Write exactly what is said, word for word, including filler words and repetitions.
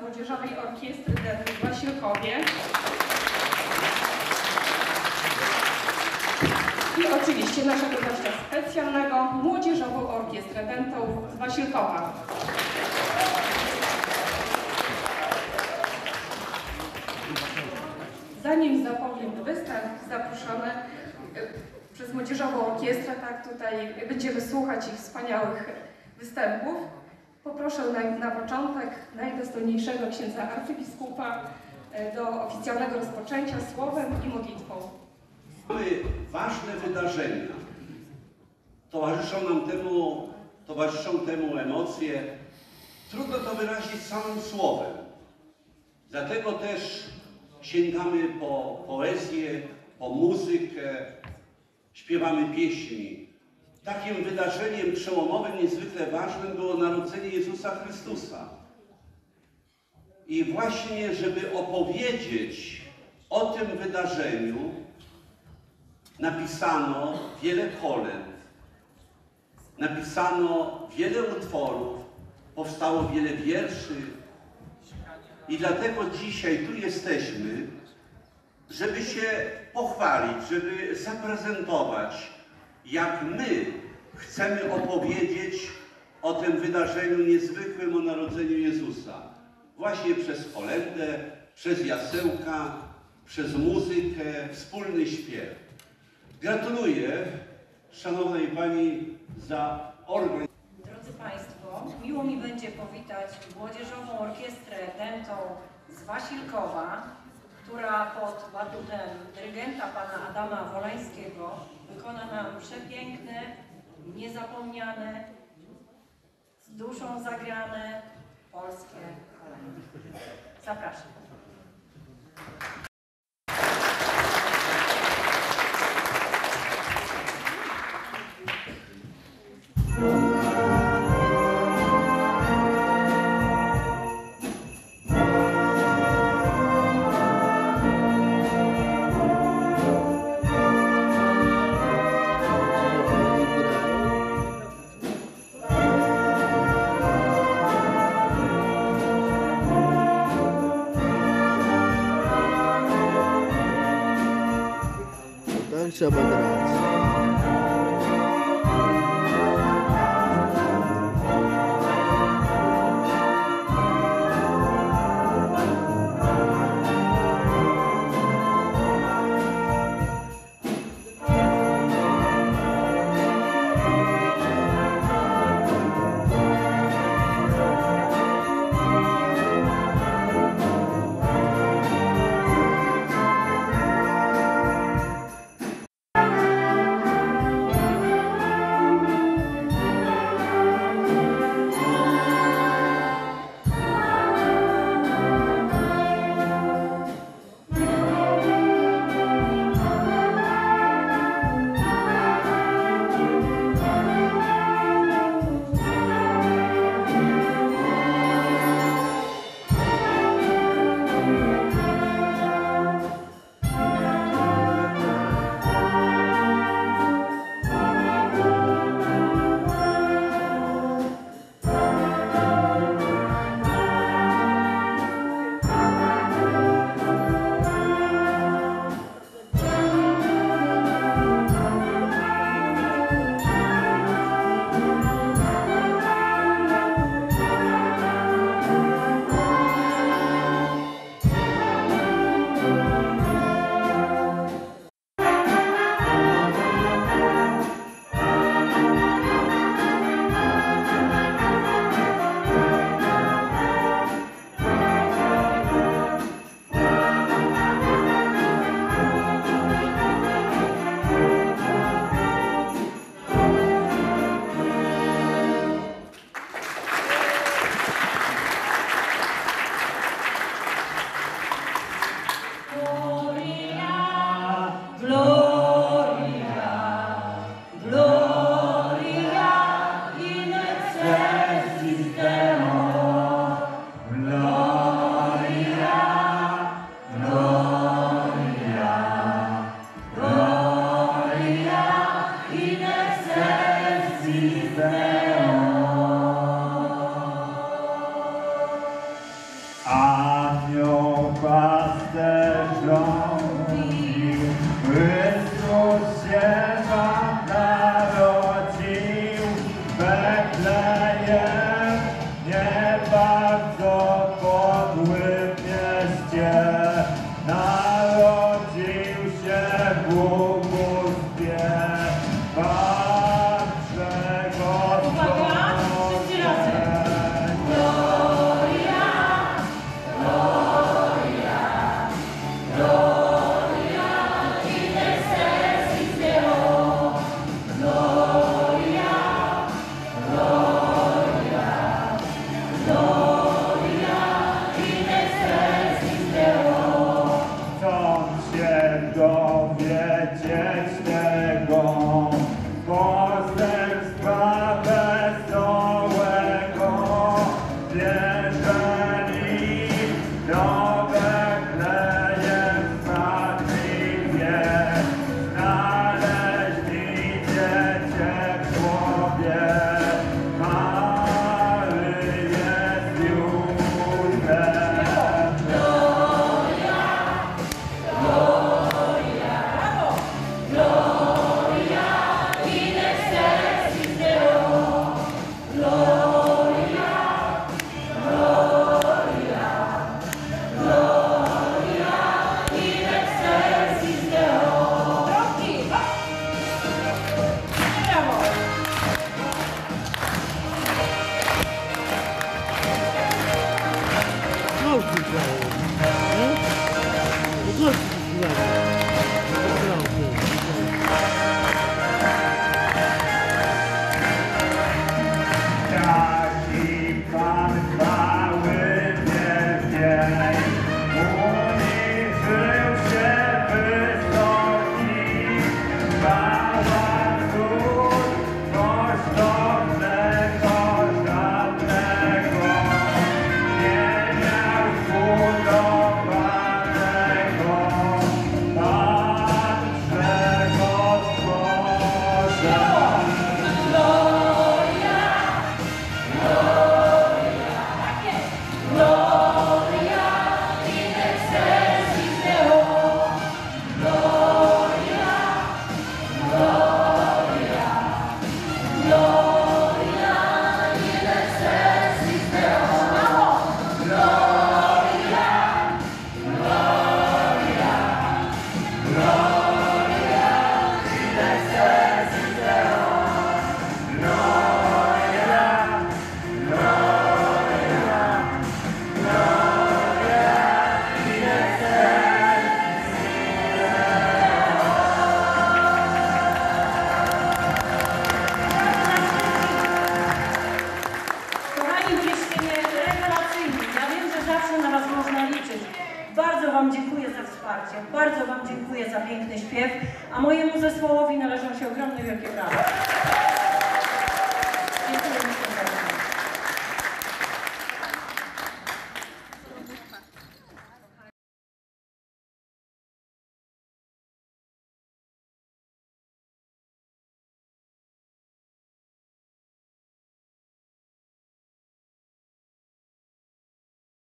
Młodzieżowej Orkiestry Dentu w Wasilkowie. I oczywiście naszego gościa specjalnego, Młodzieżową Orkiestrę Dentu z Wasilkowa. Zanim zapowiem występ, zaproszony przez Młodzieżową Orkiestrę, tak, tutaj będziemy słuchać ich wspaniałych występów. Poproszę na, na początek najdostojniejszego księdza arcybiskupa do oficjalnego rozpoczęcia słowem i modlitwą. Mamy ważne wydarzenia. Towarzyszą nam temu, towarzyszą temu emocje. Trudno to wyrazić samym słowem. Dlatego też sięgamy po poezję, po muzykę, śpiewamy pieśni. Takim wydarzeniem przełomowym, niezwykle ważnym było narodzenie Jezusa Chrystusa. I właśnie, żeby opowiedzieć o tym wydarzeniu, napisano wiele kolęd, napisano wiele utworów, powstało wiele wierszy. I dlatego dzisiaj tu jesteśmy, żeby się pochwalić, żeby zaprezentować, jak my chcemy opowiedzieć o tym wydarzeniu niezwykłym, o narodzeniu Jezusa. Właśnie przez kolędę, przez jasełka, przez muzykę, wspólny śpiew. Gratuluję szanownej Pani za organizację. Drodzy Państwo, miło mi będzie powitać Młodzieżową Orkiestrę Dentą z Wasilkowa, która pod batutem dyrygenta pana Adama Wolańskiego wykona nam przepiękne, niezapomniane, z duszą zagrane polskie kolendy. Zapraszam. Trzeba grać. Thank Anioł pasterzom mówił, Chrystus się wam narodził, Betlejem, nie bardzo podłym mieście, narodził się w ubóstwie, Patrze Uwaga, wszyscy razem. Chcąc się dowiedzieć tego poselstwa wesołego, wjeżdżali do Betlejem sprawiedliwie, znaleźli dziecię w głowie, Maryję z Józefem. Kroki! Brawo! Głośno grało. Nie? No głośno grało. No Taki Pan chwały wielkiej, uniżył się wysoki, chwała cud kosztownego żadnego, nie miał zbudowanego, Patrzego Stworza. Kochani, jesteście rewelacyjni. Ja wiem, że zawsze na Was można liczyć. Bardzo Wam dziękuję za wsparcie, bardzo Wam dziękuję za piękny śpiew, a mojemu zespołowi należą się ogromne wielkie brawa.